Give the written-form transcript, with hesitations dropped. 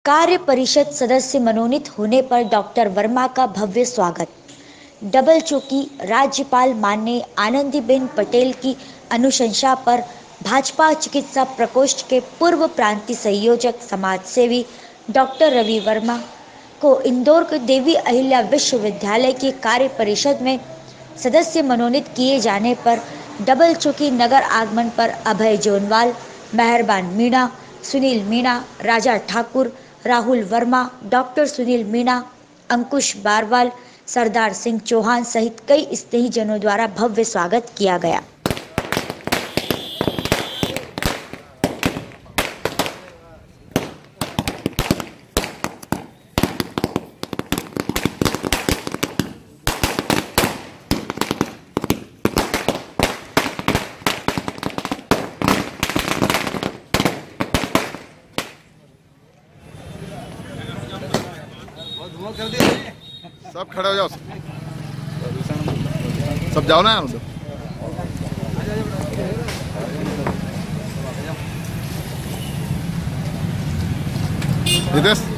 कार्य परिषद सदस्य मनोनीत होने पर डॉक्टर वर्मा का भव्य स्वागत। डबल चौकी राज्यपाल माननीय आनंदीबेन पटेल की अनुशंसा पर भाजपा चिकित्सा प्रकोष्ठ के पूर्व प्रांतीय संयोजक समाजसेवी डॉक्टर रवि वर्मा को इंदौर के देवी अहिल्या विश्वविद्यालय की कार्य परिषद में सदस्य मनोनीत किए जाने पर डबल चौकी नगर आगमन पर अभय जोनवाल, मेहरबान मीणा, सुनील मीणा, राजा ठाकुर, राहुल वर्मा, डॉक्टर सुनील मीणा, अंकुश बारवाल, सरदार सिंह चौहान सहित कई स्नेहीजनों द्वारा भव्य स्वागत किया गया। सब खड़े हो जाओ, सब जाओ ना उधर।